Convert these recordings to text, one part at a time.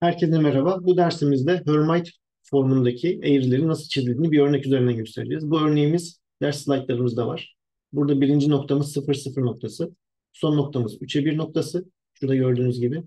Herkese merhaba. Bu dersimizde Hermite formundaki eğrilerin nasıl çizildiğini bir örnek üzerinden göstereceğiz. Bu örneğimiz ders slaytlarımızda var. Burada birinci noktamız 0, 0 noktası. Son noktamız 3'e 1 noktası. Şurada gördüğünüz gibi.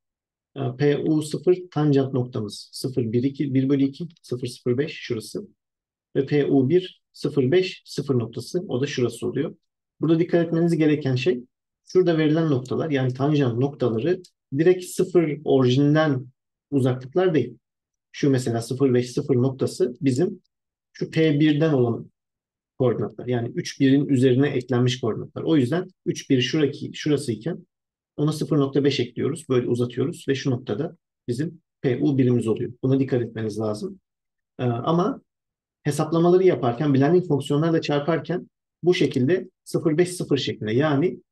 PU0 tanjant noktamız 0, 1, 2, 1 bölü 2, 0, 0, 5 şurası. Ve PU1, 0, 5, 0 noktası. O da şurası oluyor. Burada dikkat etmeniz gereken şey şurada verilen noktalar yani tanjant noktaları direkt 0 orijinden uzaklıklar değil. Şu mesela 0,5 0 noktası bizim şu P1'den olan koordinatlar. Yani 3 birin üzerine eklenmiş koordinatlar. O yüzden 3 bir şurası iken ona 0,5 ekliyoruz. Böyle uzatıyoruz ve şu noktada bizim PU birimiz oluyor. Buna dikkat etmeniz lazım. Ama hesaplamaları yaparken, blending fonksiyonlarla çarparken bu şekilde 0,5 0 şeklinde yani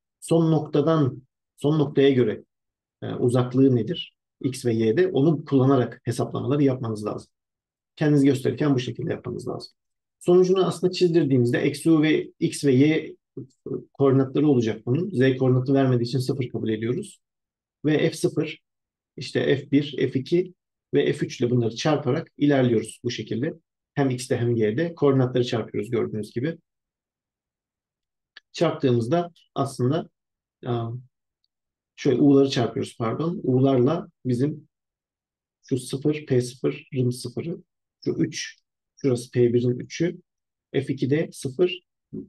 son noktaya göre uzaklığı nedir? X ve Y'de onu kullanarak hesaplamaları yapmanız lazım. Kendiniz gösterirken bu şekilde yapmanız lazım. Sonucunu aslında çizdirdiğimizde eksi u ve x ve y koordinatları olacak bunun. Z koordinatı vermediği için 0 kabul ediyoruz. Ve f0, işte f1, f2 ve f3 ile bunları çarparak ilerliyoruz bu şekilde. Hem x'te hem y'de koordinatları çarpıyoruz gördüğünüz gibi. Çarptığımızda aslında şöyle u'ları çarpıyoruz pardon. U'larla bizim şu 0, P0'ın 0'ı, şu 3, şurası P1'in 3'ü, F2'de 0,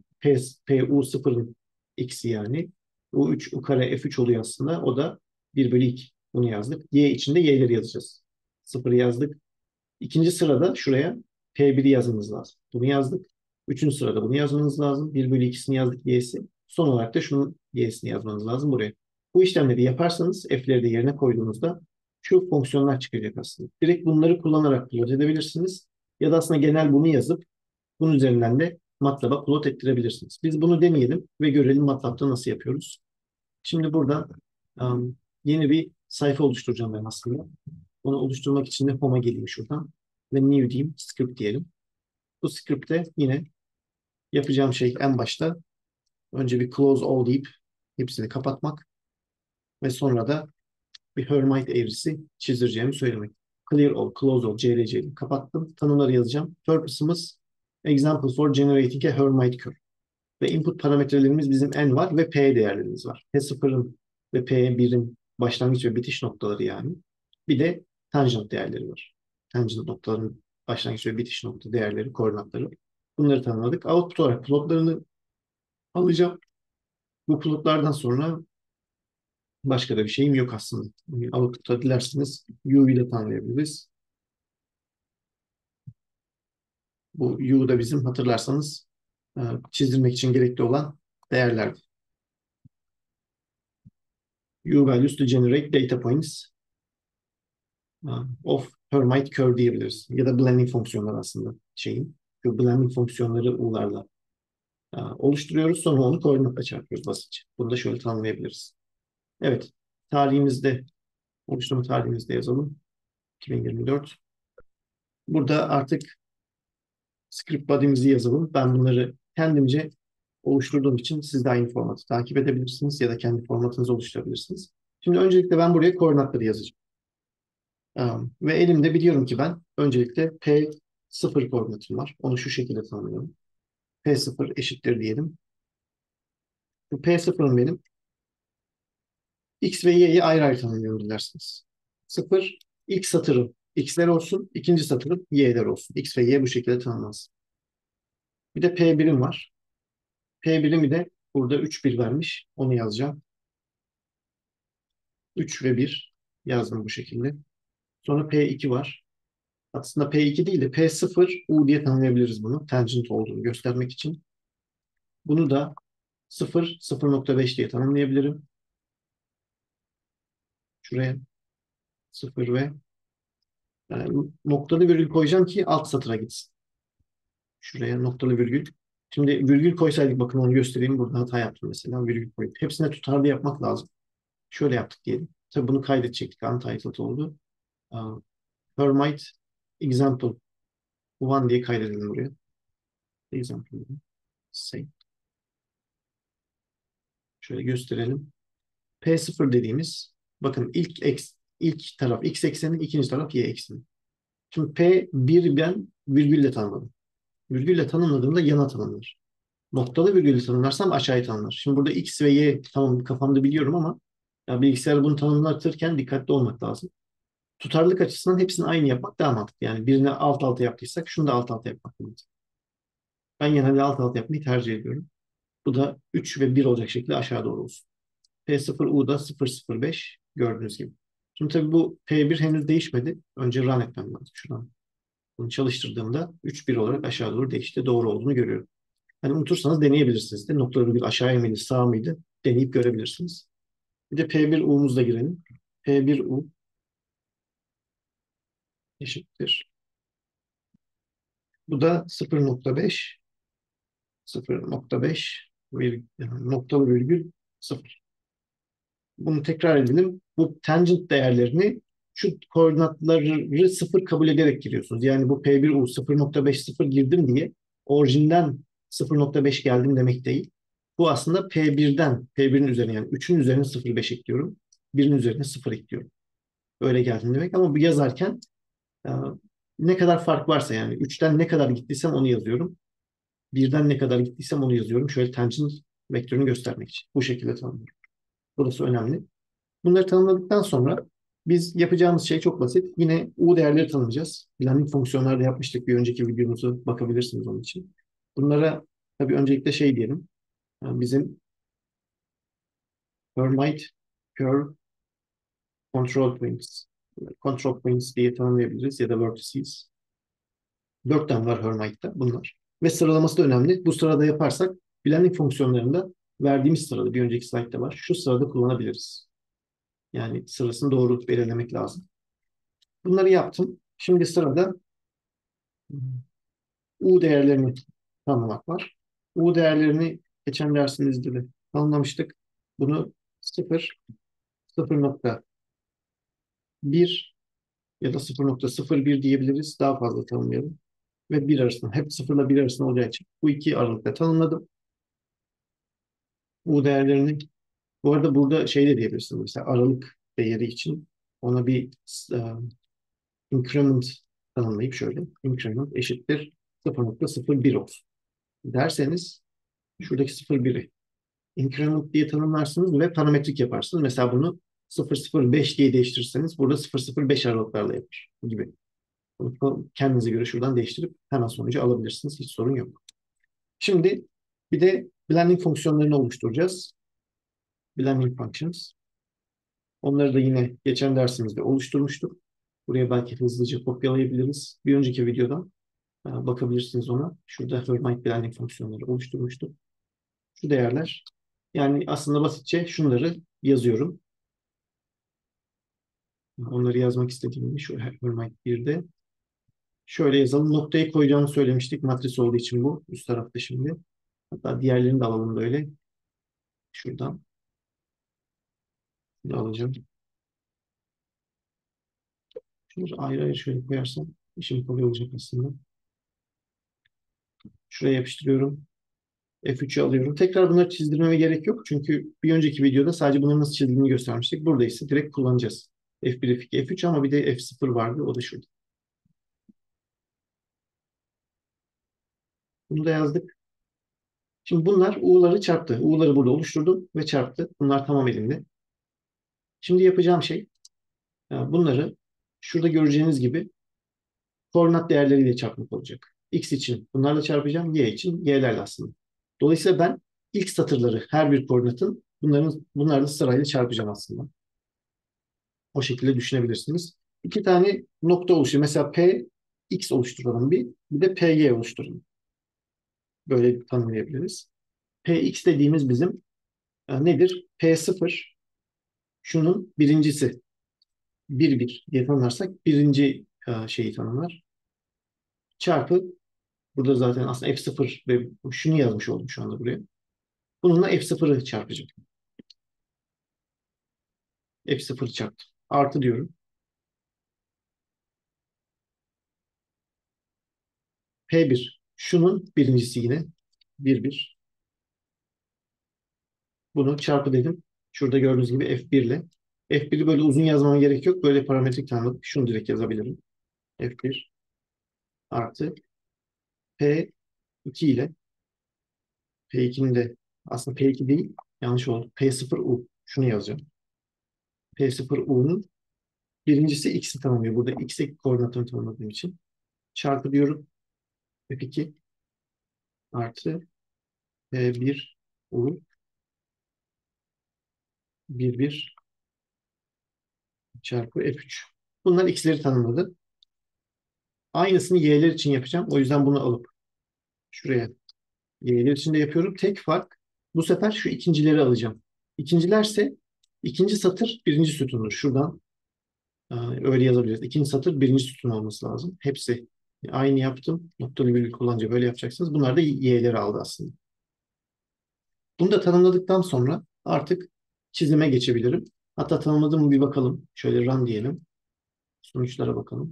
PU 0'ın x'i yani. U3, U kare F3 oluyor aslında. O da 1 bölü 2. Bunu yazdık. Y içinde y'leri yazacağız. 0'ı yazdık. İkinci sırada şuraya P1'i yazmamız lazım. Bunu yazdık. Üçüncü sırada bunu yazmanız lazım. 1 bölü 2'sini yazdık y'si. Son olarak da şunun y'sini yazmanız lazım buraya. Bu işlemleri yaparsanız f'leri de yerine koyduğunuzda şu fonksiyonlar çıkacak aslında. Direkt bunları kullanarak plot edebilirsiniz. Ya da aslında genel bunu yazıp bunun üzerinden de MATLAB'a plot ettirebilirsiniz. Biz bunu deneyelim ve görelim MATLAB'da nasıl yapıyoruz. Şimdi burada yeni bir sayfa oluşturacağım ben aslında. Onu oluşturmak için de Home'a geleyim şuradan. Ve New diyeyim, Script diyelim. Bu script'te yine yapacağım şey en başta önce bir Close All deyip hepsini kapatmak ve sonra da bir Hermite eğrisi çizdireceğimi söylemek. Clear All, Close All, CLC'yi kapattım. Tanımları yazacağım. Purpose'ımız Example for Generating a Hermite Curve. Ve input parametrelerimiz bizim n var ve p değerlerimiz var. P0'ın ve P1'in başlangıç ve bitiş noktaları yani. Bir de tangent değerleri var. Tangent noktaların başlangıç ve bitiş nokta değerleri, koordinatları. Bunları tanımladık. Output olarak plotlarını alacağım. Bu plotlardan sonra başka da bir şeyim yok aslında. Output'a dilerseniz U ile tanımlayabiliriz. Bu U da bizim hatırlarsanız çizdirmek için gerekli olan değerlerdi. U values to generate data points of Hermite curve diyebiliriz. Ya da blending fonksiyonları aslında şeyin. Şu blending fonksiyonları U'larla oluşturuyoruz. Sonra onu koordinatla çarpıyoruz basitçe. Bunu da şöyle tanımlayabiliriz. Evet. Tarihimizde, oluşturma tarihimizde yazalım. 2024. Burada artık script body'mizi yazalım. Ben bunları kendimce oluşturduğum için siz de aynı formatı takip edebilirsiniz ya da kendi formatınızı oluşturabilirsiniz. Şimdi öncelikle ben buraya koordinatları yazacağım. Ve elimde biliyorum ki ben öncelikle P0 koordinatım var. Onu şu şekilde tanımlıyorum. P0 eşittir diyelim. Bu P0'ım benim. X ve Y'yi ayrı ayrı tanımlıyorum dilerseniz. 0 ilk satırım X'ler olsun. İkinci satırım Y'ler olsun. X ve Y bu şekilde tanımlansın. Bir de P1'im var. P1'imi de burada 3 1 vermiş. Onu yazacağım. 3 ve 1 yazdım bu şekilde. Sonra P2 var. Aslında P2 değil de P0 U diye tanımlayabiliriz bunu. Tangent olduğunu göstermek için. Bunu da 0, 0,5 diye tanımlayabilirim. Şuraya 0 ve yani noktalı virgül koyacağım ki alt satıra gitsin. Şuraya noktalı virgül. Şimdi virgül koysaydık bakın onu göstereyim. Burada hata yaptım mesela. Virgül koyup. Hepsine tutarlı yapmak lazım. Şöyle yaptık diyelim. Tabii bunu kaydedecektik. Untitled oldu. Hermite example 1 diye kaydedelim buraya. Example 1. Save. Şöyle gösterelim. P0 dediğimiz bakın ilk ilk taraf x ekseni, ikinci taraf y ekseni. Şimdi P1 ben virgülle tanımladım. Virgülle tanımladığımda yana tanımlar. Noktalı virgülle tanımlarsam aşağıya tanımlar. Şimdi burada x ve y tamam kafamda biliyorum ama ya bilgisayar bunu tanımlatırken dikkatli olmak lazım. Tutarlılık açısından hepsini aynı yapmak daha mantıklı. Yani birini alt alta yaptıysak şunu da alt alta yapmak lazım. Ben genelde alt alta yapmayı tercih ediyorum. Bu da 3 ve 1 olacak şekilde aşağı doğru olsun. P0U'da 005 gördüğünüz gibi. Şimdi tabii bu P1 henüz değişmedi. Önce run etmem lazım. Şuradan bunu çalıştırdığımda 3-1 olarak aşağı doğru değişti. Doğru olduğunu görüyorum. Hani unutursanız deneyebilirsiniz de. Nokta virgül aşağıya mıydı, sağa mıydı deneyip görebilirsiniz. Bir de P1U'muzla girelim. P1U eşittir. Bu da 0.5 0.5 noktalı virgül 0. Bunu tekrar edelim. Bu tangent değerlerini şu koordinatları 0 kabul ederek giriyorsunuz. Yani bu P1U 0.50 girdim diye orijinden 0.5 geldim demek değil. Bu aslında P1'in üzerine yani 3'ün üzerine 0.5 ekliyorum. 1'in üzerine 0 ekliyorum. Öyle geldim demek ama bu yazarken e, ne kadar fark varsa yani 3'ten ne kadar gittiysem onu yazıyorum. 1'den ne kadar gittiysem onu yazıyorum. Şöyle tangent vektörünü göstermek için. Bu şekilde tanımlıyorum. Burası önemli. Bunları tanımladıktan sonra biz yapacağımız şey çok basit. Yine U değerleri tanımlayacağız. Blending fonksiyonlarda yapmıştık. Bir önceki videomuzu bakabilirsiniz onun için. Bunlara tabii öncelikle şey diyelim. Yani bizim Hermite Curve Control Points. Control Points diye tanımlayabiliriz ya da Vertices. 4 tane var Hermite'da bunlar. Ve sıralaması da önemli. Bu sırada yaparsak blending fonksiyonlarında verdiğimiz sırada bir önceki slaytta var. Şu sırada kullanabiliriz. Yani sırasını doğru belirlemek lazım. Bunları yaptım. Şimdi sırada U değerlerini tanımlamak var. U değerlerini geçen dersimizde de tanımlamıştık. Bunu 0, 0.1 ya da 0.01 diyebiliriz. Daha fazla tanımlayalım. Ve 1 arasında. Hep 0 ile 1 arasında olacağı için bu iki aralıkta tanımladım. U değerlerini bu arada burada şey de diyebilirsiniz. Mesela aralık değeri için ona bir e, increment tanımlayıp şöyle increment eşittir 0.01 olsun derseniz şuradaki 0,1'i increment diye tanımlarsınız ve parametrik yaparsınız. Mesela bunu 0,05 diye değiştirirseniz burada 0,05 aralıklarla yapar gibi. Bunu kendinize göre şuradan değiştirip hemen sonucu alabilirsiniz. Hiç sorun yok. Şimdi bir de blending fonksiyonlarını oluşturacağız. Blending functions. Onları da yine geçen dersimizde oluşturmuştuk. Buraya belki hızlıca kopyalayabiliriz. Bir önceki videodan bakabilirsiniz ona. Şurada Hermite blending fonksiyonları oluşturmuştuk. Şu değerler. Yani aslında basitçe şunları yazıyorum. Onları yazmak istediğimde şu Hermite 1'de. Şöyle yazalım. Noktayı koyacağını söylemiştik. Matris olduğu için bu. Üst tarafta şimdi. Hatta diğerlerini de alalım böyle. Şuradan. Şunu alacağım. Şunu ayrı ayrı şöyle koyarsam işim kolay olacak aslında. Şuraya yapıştırıyorum. F3'ü alıyorum. Tekrar bunları çizdirmeme gerek yok. Çünkü bir önceki videoda sadece bunları nasıl çizdiğini göstermiştik. Burada ise direkt kullanacağız. F1, F2, F3 ama bir de F0 vardı. O da şurada. Bunu da yazdık. Şimdi bunlar U'ları çarptı. U'ları burada oluşturdum ve çarptı. Bunlar tamam elimde. Şimdi yapacağım şey bunları şurada göreceğiniz gibi koordinat değerleriyle çarpmak olacak. X için bunlarla çarpacağım. Y için y'lerle aslında. Dolayısıyla ben ilk satırları her bir koordinatın bunlarla sırayla çarpacağım aslında. O şekilde düşünebilirsiniz. İki tane nokta oluşuyor. Mesela P X oluşturalım bir de P Y oluşturalım. Böyle tanımlayabiliriz. P X dediğimiz bizim nedir? P sıfır şunun birincisi. Bir diye tanımlarsak birinci şeyi tanımlar. Çarpı burada zaten aslında F0 ve şunu yazmış oldum şu anda buraya. Bununla F0'ı çarpacağım. F0 çarptım. Artı diyorum. P1 şunun birincisi yine bir. Bunu çarpı dedim. Şurada gördüğünüz gibi F1 ile. F1'i böyle uzun yazmama gerek yok. Böyle parametrik tanımladık. Şunu direkt yazabilirim. F1 artı P2 ile P2'nin de aslında P2 değil, yanlış oldu. P0U. Şunu yazacağım. P0U'nun birincisi x'i tanımlıyor. Burada x'e koordinatını tanımladığım için. Çarpı diyorum. F2 artı P1U 1 çarpı F3. Bunlar x'leri tanımladı. Aynısını y'ler için yapacağım. O yüzden bunu alıp şuraya y'ler için de yapıyorum. Tek fark, bu sefer şu ikincileri alacağım. İkincilerse ikinci satır birinci sütundur. Şuradan öyle yazabiliriz. İkinci satır birinci sütun olması lazım. Hepsi aynı yaptım. Noktalı virgül kullanınca böyle yapacaksınız. Bunlar da y'leri aldı aslında. Bunu da tanımladıktan sonra artık çizime geçebilirim. Hatta tanımladım mı bir bakalım. Şöyle run diyelim. Sonuçlara bakalım.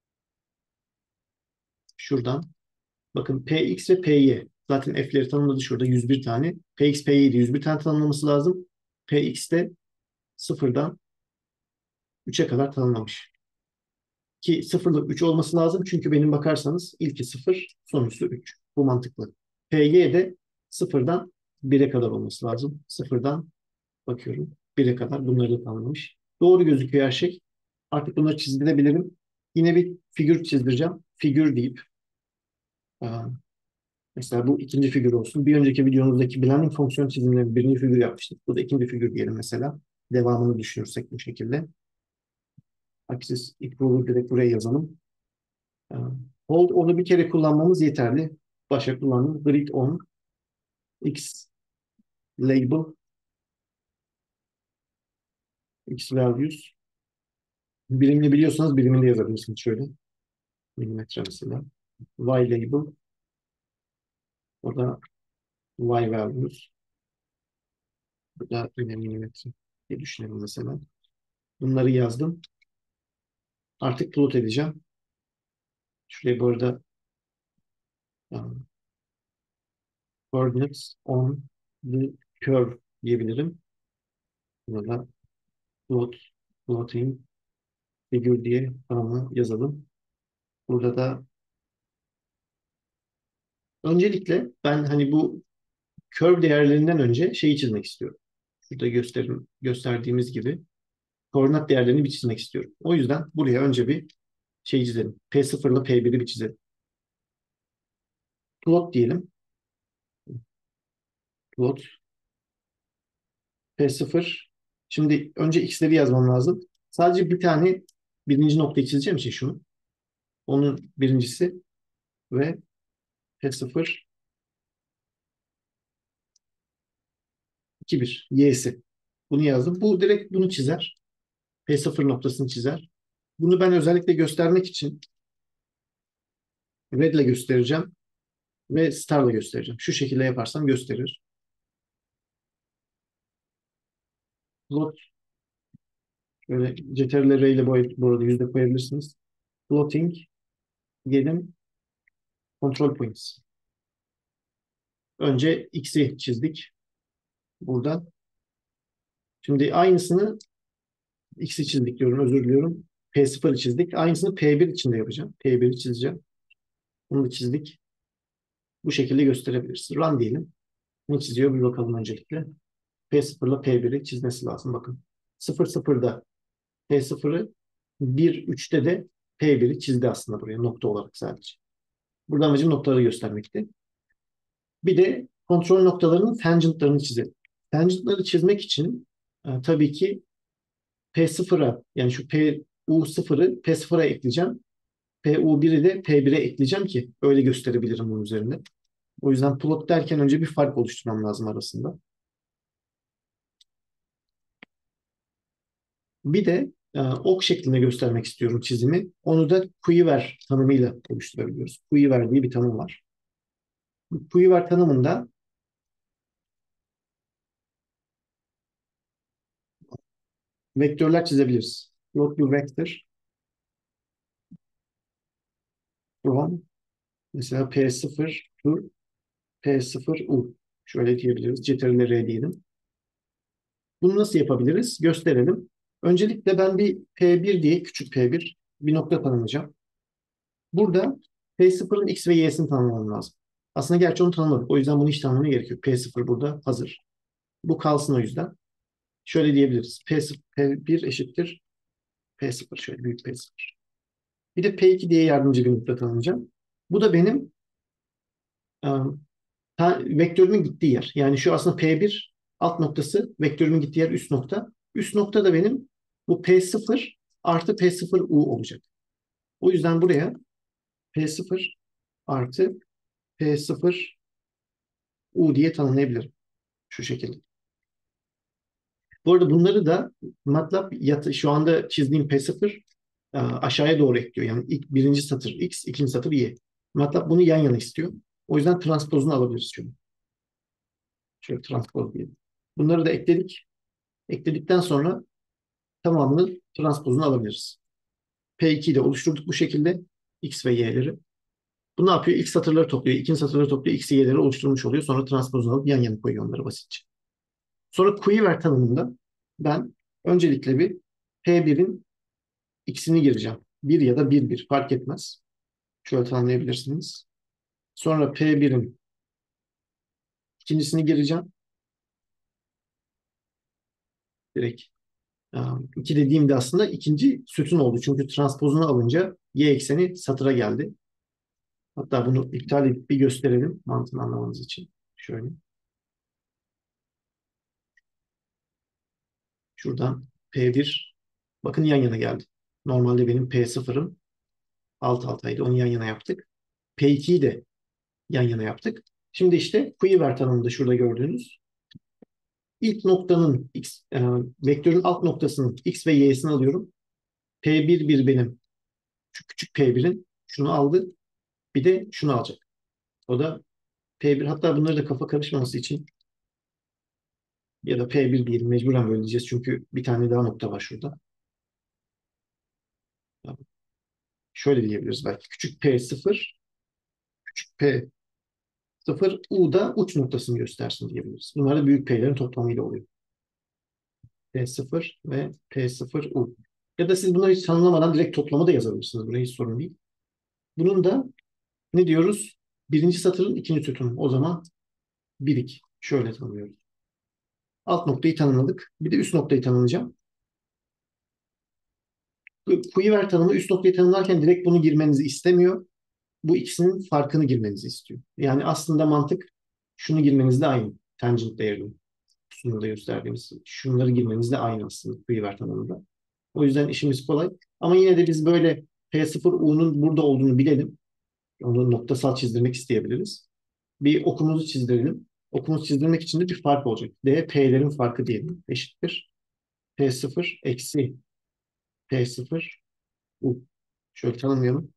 Şuradan bakın Px ve Py. Zaten f'leri tanımladı şurada 101 tane. Px, Py'yi de 101 tane tanımlaması lazım. Px de sıfırdan 3'e kadar tanımlamış. Ki sıfırla 3 olması lazım. Çünkü benim bakarsanız ilki 0, sonuncusu 3. Bu mantıklı. Py de sıfırdan 1'e kadar olması lazım. Sıfırdan bakıyorum 1'e kadar bunları da tanımlamış. Doğru gözüküyor her şey. Artık bunları çizdirebilirim. Yine bir figür çizdireceğim. Figür deyip mesela bu ikinci figür olsun. Bir önceki videomuzdaki blending fonksiyon çizimleri birinci figür yapmıştık. Bu da ikinci figür diyelim mesela. Devamını düşünürsek bu şekilde. Axis equal'ı direkt buraya yazalım. Ee, Hold onu bir kere kullanmamız yeterli. Başa kullandım. Grid on x label x values. Birimini biliyorsanız birimini de yazabilirsiniz şöyle. Milimetre mesela. Y label. O da y values. Bu da yine milimetre diye düşünelim mesela. Bunları yazdım. Artık plot edeceğim. Şuraya bu arada coordinates on the curve diyebilirim. Burada plot, plotting figure diye tanımı yazalım. Burada da öncelikle ben hani bu curve değerlerinden önce şeyi çizmek istiyorum. Şurada gösterdiğimiz gibi koordinat değerlerini bir çizmek istiyorum. O yüzden buraya önce bir şey çizelim. P0 ile P1'i bir çizelim. Plot diyelim. Plot P0. Şimdi önce x'leri yazmam lazım. Sadece bir tane birinci noktayı çizeceğim için şunu. Onun birincisi ve P0 2 1 y'si. Bunu yazdım. Bu direkt bunu çizer. P0 noktasını çizer. Bunu ben özellikle göstermek için red ile göstereceğim ve star ile göstereceğim. Şu şekilde yaparsam gösterir. Plot böyle CTRL R ile bu arada yüzde koyabilirsiniz. Plotting diyelim control points. Önce x'i çizdik burada. Şimdi aynısını x'i çizdik diyorum, özür diliyorum. P0'ı çizdik. Aynısını P1 için de yapacağım. P1'i çizeceğim. Bunu da çizdik. Bu şekilde gösterebiliriz. Run diyelim. Ne çiziyor bir bakalım öncelikle. P0 ile P1'i çizmesi lazım. Bakın. 0 0'da P0'ı 1 3'te de P1'i çizdi aslında buraya nokta olarak sadece. Burada amacım noktaları göstermekti. Bir de kontrol noktalarının tangentlarını çizelim. Tangentları çizmek için tabii ki P0'a yani şu PU0'ı P0'a ekleyeceğim. PU1'i de P1'e ekleyeceğim ki öyle gösterebilirim bunun üzerinde. O yüzden plot derken önce bir fark oluşturmam lazım arasında. Bir de ok şeklinde göstermek istiyorum çizimi. Onu da Quiver tanımıyla oluşturabiliyoruz. Quiver diye bir tanım var. Quiver tanımında vektörler çizebiliriz. Plot bir vektör from mesela P0 to P0U. Şöyle diyebiliriz. Ctrl R diyelim. Bunu nasıl yapabiliriz? Gösterelim. Öncelikle ben bir P1 diye küçük P1 bir nokta tanımlayacağım. Burada P0'ın X ve Y'sini tanımlamam lazım. Aslında gerçi onu tanımladık. O yüzden bunu hiç tanımlamaya gerek yok. P0 burada hazır. Bu kalsın o yüzden. Şöyle diyebiliriz. P0, P1 eşittir P0. Şöyle büyük P0. Bir de P2 diye yardımcı bir nokta tanımlayacağım. Bu da benim vektörümün gittiği yer. Yani şu aslında P1 alt noktası, vektörümün gittiği yer üst nokta. Üst nokta da benim bu P0 artı P0U olacak. O yüzden buraya P0 artı P0U diye tanımlayabilirim. Şu şekilde. Bu arada bunları da MATLAB şu anda çizdiğim P0 aşağıya doğru ekliyor. Yani ilk birinci satır X, ikinci satır Y. MATLAB bunu yan yana istiyor. O yüzden transpozunu alabiliriz şöyle. Şöyle transpoz diyelim. Bunları da ekledik. Ekledikten sonra tamamını transpozunu alabiliriz. P2'yi de oluşturduk bu şekilde. X ve Y'leri. Bu ne yapıyor? İlk satırları topluyor. İkinci satırları topluyor. X'i Y'leri oluşturmuş oluyor. Sonra transpozunu alıp yan yana koyuyor onları basitçe. Sonra Quiver tanımında ben öncelikle bir P1'in X'ini gireceğim. Bir ya da bir fark etmez. Şöyle tanımlayabilirsiniz. Sonra P1'in ikincisini gireceğim. Direkt 2 dediğimde aslında ikinci sütun oldu. Çünkü transpozunu alınca Y ekseni satıra geldi. Hatta bunu iptal edip bir gösterelim mantığını anlamanız için. Şöyle. Şuradan P1 bakın yan yana geldi. Normalde benim P0'ım alt altaydı. Onu yan yana yaptık. P2'yi de yan yana yaptık. Şimdi işte Quiver tanımında şurada gördüğünüz ilk noktanın vektörün alt noktasının X ve Y'sini alıyorum. P1 benim şu küçük P1'in şunu aldı. Bir de şunu alacak. O da P1 hatta bunları da kafa karışmaması için ya da P1 diyelim mecburen böyle diyeceğiz çünkü bir tane daha nokta var şurada. Şöyle diyebiliriz belki. Küçük P0, küçük P0, U da uç noktasını göstersin diyebiliriz. Bunlar da büyük P'lerin toplamıyla oluyor. P0 ve P0U. Ya da siz bunları hiç tanımlamadan direkt toplama da yazabilirsiniz. Buraya hiç sorun değil. Bunun da ne diyoruz? Birinci satırın ikinci sütunu. O zaman 1-2. Şöyle tanımlıyoruz. Alt noktayı tanımladık. Bir de üst noktayı tanımlayacağım. Quiver tanımı üst noktayı tanımlarken direkt bunu girmenizi istemiyor. Bu ikisinin farkını girmenizi istiyor. Yani aslında mantık şunu girmenizle aynı. Tangent değerini. Şunu da gösterdiğimiz. Şunları girmenizle aynı aslında Quiver tanımında. O yüzden işimiz kolay. Ama yine de biz böyle P0U'nun burada olduğunu bilelim. Onu noktasal çizdirmek isteyebiliriz. Bir okumuzu çizdirelim. Okumuzu çizdirmek için de bir fark olacak. D, P'lerin farkı diyelim. Eşittir. P0 eksi P0 U. Şöyle tanımlayalım.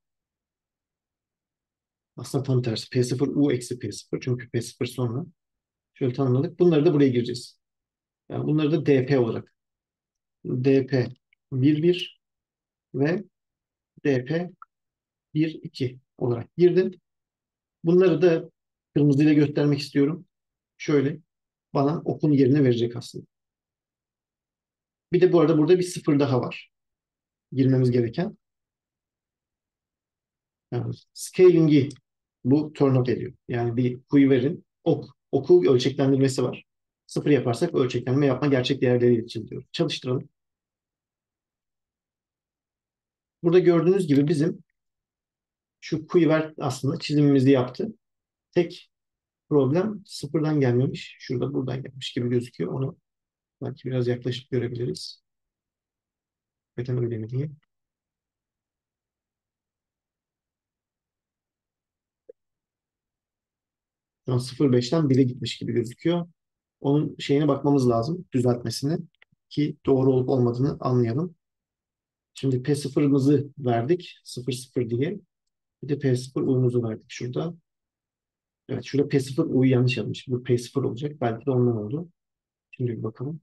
Aslında tam tersi. P0 U eksi P0. Çünkü P0 sonra. Şöyle tanımladık. Bunları da buraya gireceğiz. Yani bunları da DP olarak. DP 1 ve DP 1 olarak girdim. Bunları da kırmızıyla göstermek istiyorum. Şöyle bana okun yerine verecek aslında. Bir de bu arada burada bir sıfır daha var. Girmemiz gereken. Yani scaling'i bu turn off ediyor. Yani bir quiver'in oku ölçeklendirmesi var. Sıfır yaparsak ölçeklenme yapma gerçek değerleri için diyor. Çalıştıralım. Burada gördüğünüz gibi bizim şu quiver aslında çizimimizi yaptı. Tek problem sıfırdan gelmemiş. Şurada buradan gelmiş gibi gözüküyor. Onu belki biraz yaklaşık görebiliriz. Neden öyle mi diye. Şu an 0,5'ten 1'e gitmiş gibi gözüküyor. Onun şeyine bakmamız lazım. Düzeltmesine. Ki doğru olup olmadığını anlayalım. Şimdi P0'ımızı verdik. 0,0 diye. Bir de P0 U'muzu verdik şurada. Evet şurada P0 U'yu yanlış yazmış. Bu P0 olacak. Belki de ondan oldu. Şimdi bir bakalım.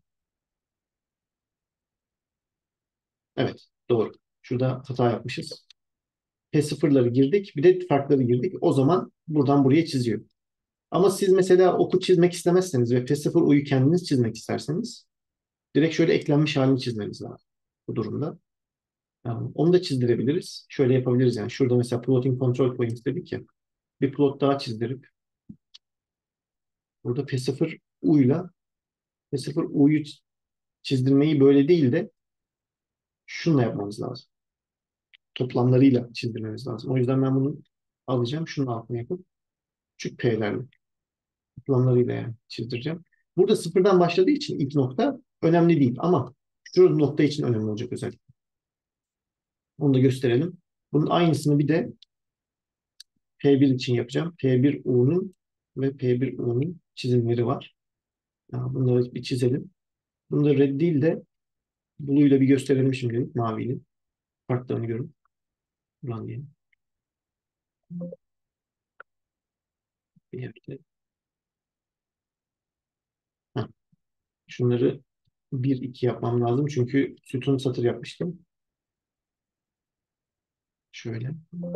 Evet doğru. Şurada hata yapmışız. P0'ları girdik. Bir de farkları girdik. O zaman buradan buraya çiziyor. Ama siz mesela oku çizmek istemezseniz ve P0 U'yu kendiniz çizmek isterseniz direkt şöyle eklenmiş halini çizmeniz lazım. bu durumda. Yani onu da çizdirebiliriz. Şöyle yapabiliriz yani. Şurada mesela plotting control points dedik ya. Bir plot daha çizdirip burada P0 U'yla P0 U'yu çizdirmeyi böyle değil de şununla yapmamız lazım. Toplamlarıyla çizdirmemiz lazım. O yüzden ben bunu alacağım. Şunun altına yapıp küçük P'lerle toplamlarıyla yani çizdireceğim. Burada sıfırdan başladığı için ilk nokta önemli değil ama şu nokta için önemli olacak özellikle. Onu da gösterelim. Bunun aynısını bir de P1 için yapacağım. P1U'nun ve P1U'nun çizimleri var. Ya bunları bir çizelim. Bunu da red değil de blue'yla bir gösterelim şimdi maviyle. Farklarını görün. Run diyelim. Bir yerde. Heh. Şunları bir iki yapmam lazım. Çünkü sütun satır yapmıştım. Şöyle.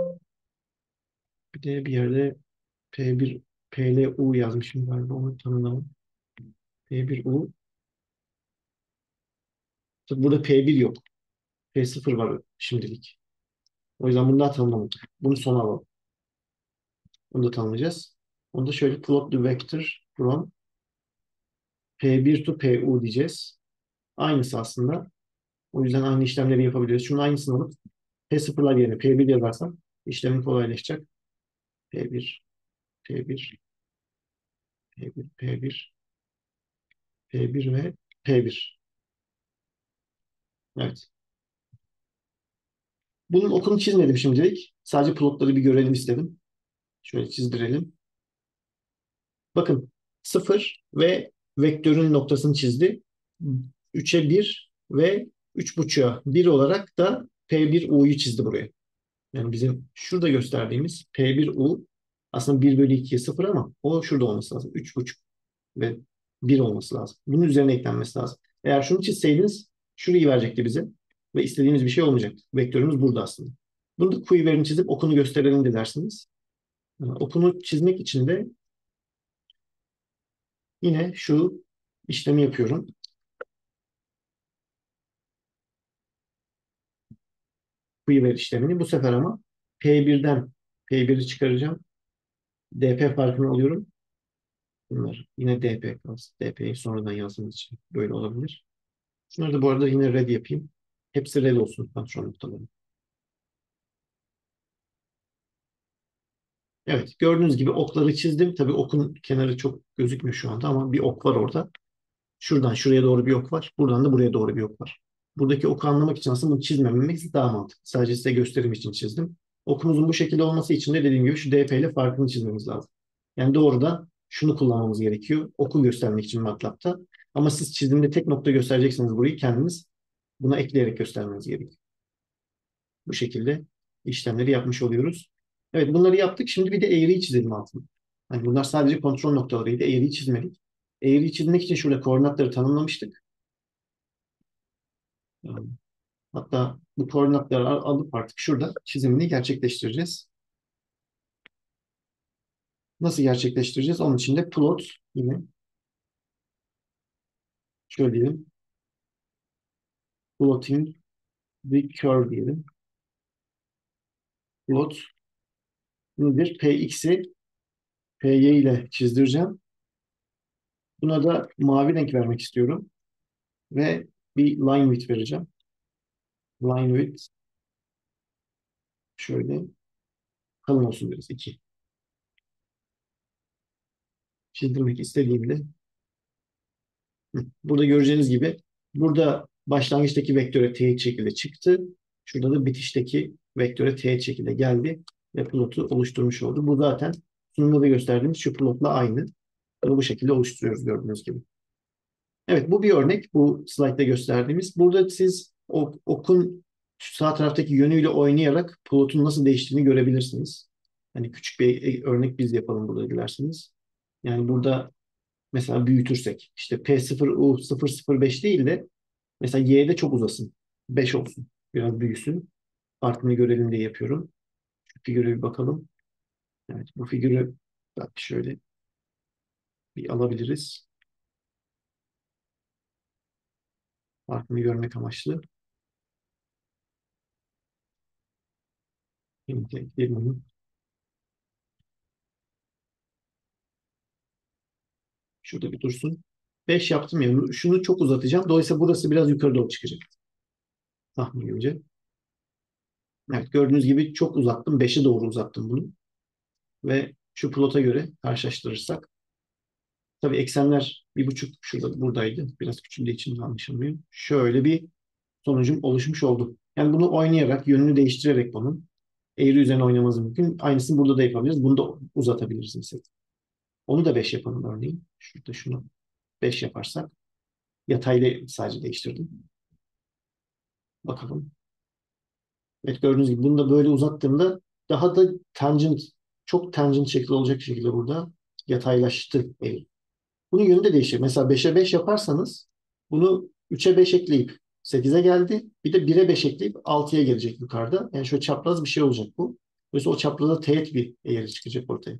Bir de bir yerde P1 PLU yazmışım galiba. Onu tanımlamam. P1U. Tabii burada P1 yok. P0 var şimdilik. O yüzden bunu daha tanımlamadım. Bunu sona alalım. Onu da tanımlayacağız. Onu da şöyle plot the vector from P1 to PU diyeceğiz. Aynısı aslında. O yüzden aynı işlemleri yapabiliriz. Şunun aynısını alıp P0'lar yerine P1 yazarsam işlemin kolaylaşacak. P1, P1, P1, P1, P1 ve P1. Evet. Bunun okunu çizmedim şimdilik. Sadece plotları bir görelim istedim. Şöyle çizdirelim. Bakın 0 ve vektörün noktasını çizdi. 3'e 1 ve 3,5'a 1 olarak da P1U'yu çizdi buraya. Yani bizim şurada gösterdiğimiz P1U aslında 1 bölü 2'ye 0 ama o şurada olması lazım. 3,5 ve 1 olması lazım. Bunun üzerine eklenmesi lazım. Eğer şunu çizseydiniz şurayı verecekti bize ve istediğimiz bir şey olmayacak. Vektörümüz burada aslında. Bunu da quiverini çizip okunu gösterelim de dersiniz. Okunu çizmek için de yine şu işlemi yapıyorum. Quiver işlemini. Bu sefer ama P1'den P1'i çıkaracağım. DP farkını alıyorum. Bunlar yine DP kalsın. DP'yi sonradan yazdığımız için böyle olabilir. Şunları da bu arada yine red yapayım. Hepsi red olsun kontrol noktaları. Evet, gördüğünüz gibi okları çizdim. Tabii okun kenarı çok gözükmüyor şu anda ama bir ok var orada. Şuradan şuraya doğru bir ok var. Buradan da buraya doğru bir ok var. Buradaki oku anlamak için aslında bunu çizmememiz daha mantıklı. Sadece size gösterim için çizdim. Okumuzun bu şekilde olması için de dediğim gibi şu DP ile farkını çizmemiz lazım. Yani doğrudan şunu kullanmamız gerekiyor. Oku göstermek için MATLAB'ta. Ama siz çizimde tek nokta gösterecekseniz burayı kendiniz buna ekleyerek göstermeniz gerekiyor. Bu şekilde işlemleri yapmış oluyoruz. Evet bunları yaptık. Şimdi bir de eğriyi çizelim altına. Hani bunlar sadece kontrol noktalarıydı. Eğriyi çizmedik. Eğriyi çizmek için şurada koordinatları tanımlamıştık. Yani hatta bu koordinatları alıp artık şurada çizimini gerçekleştireceğiz. Nasıl gerçekleştireceğiz? Onun için de plot yine şöyle diyelim. Plotting the curve diyelim. Plot nedir? Px'i Py ile çizdireceğim. Buna da mavi renk vermek istiyorum. Ve bir line width vereceğim. Line width şöyle kalın olsun biraz. 2. Çizdirmek istediğimde burada göreceğiniz gibi burada başlangıçtaki vektöre teğet şekilde çıktı. Şurada da bitişteki vektöre teğet şekilde geldi ve plotu oluşturmuş oldu. Bu zaten sunumda da gösterdiğimiz şu plotla aynı. Bunu bu şekilde oluşturuyoruz gördüğünüz gibi. Evet bu bir örnek. Bu slaytta gösterdiğimiz. Burada siz okun sağ taraftaki yönüyle oynayarak plotun nasıl değiştiğini görebilirsiniz. Hani küçük bir örnek biz yapalım burada dilerseniz. Yani burada mesela büyütürsek işte P0U005 değil de mesela Y'de çok uzasın. 5 olsun. Biraz büyüsün. Farkını görelim diye yapıyorum. Şu figüre bir bakalım. Evet bu figürü şöyle bir alabiliriz. Farkını görmek amaçlı. Ekleyelim onu. Şurada bir dursun. 5 yaptım ya. Şunu çok uzatacağım. Dolayısıyla burası biraz yukarı doğru çıkacak. Tahminimce. Evet, gördüğünüz gibi çok uzattım. 5'e doğru uzattım bunu. Ve şu plota göre karşılaştırırsak, tabii eksenler 1,5 şurada buradaydı. Biraz küçüldüğü için anlaşılmıyor. Şöyle bir sonucum oluşmuş oldu. Yani bunu oynayarak, yönünü değiştirerek bunun eğri üzerine oynamanız mümkün. Aynısını burada da yapabiliriz. Bunu da uzatabiliriz mesela. Onu da 5 yapalım örneğin. Şurada şunu 5 yaparsak. Yatayla sadece değiştirdim. Bakalım. Evet, gördüğünüz gibi bunu da böyle uzattığımda daha da tangent, çok tangent şekli olacak şekilde burada yataylaştı eğri. Bunun yönü de değişir. Mesela 5'e 5 yaparsanız bunu 3'e 5 ekleyip 8'e geldi. Bir de 1'e 5 ekleyip 6'ya gelecek yukarıda. Yani şöyle çapraz bir şey olacak bu. Dolayısıyla o çapraza teğet bir eğri çıkacak ortaya.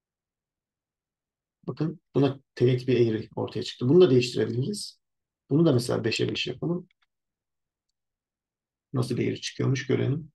Bakın buna teğet bir eğri ortaya çıktı. Bunu da değiştirebiliriz. Bunu da mesela 5'e 5 yapalım. Nasıl bir eğri çıkıyormuş görelim.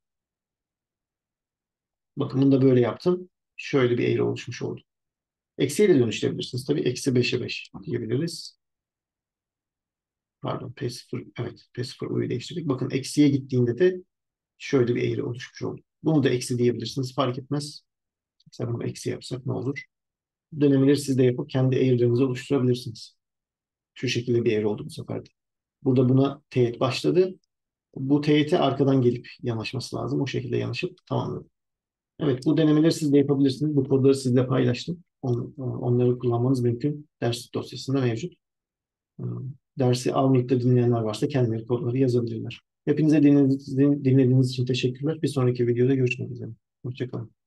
Bakın bunu da böyle yaptım. Şöyle bir eğri oluşmuş oldu. Eksiye de dönüştürebilirsiniz. Tabii eksi 5'e 5 diyebiliriz. Pardon P0, evet P0'ı değiştirdik. Bakın eksiye gittiğinde de şöyle bir eğri oluşmuş oldu. Bunu da eksi diyebilirsiniz. Fark etmez. Mesela bunu eksi yapsak ne olur? Bu denemeleri siz de yapıp kendi eğrilerinizi oluşturabilirsiniz. Şu şekilde bir eğri oldu bu sefer de. Burada buna teğet başladı. Bu teğete arkadan gelip yanaşması lazım. O şekilde yanaşıp tamamladı. Evet, bu denemeleri siz de yapabilirsiniz. Bu kodları sizle paylaştım. Onları kullanmanız mümkün. Ders dosyasında mevcut. Ee, Dersi almayıp da dinleyenler varsa kendileri kodları yazabilirler. Hepinize dinlediğiniz için teşekkürler. Bir sonraki videoda görüşmek üzere. Hoşçakalın.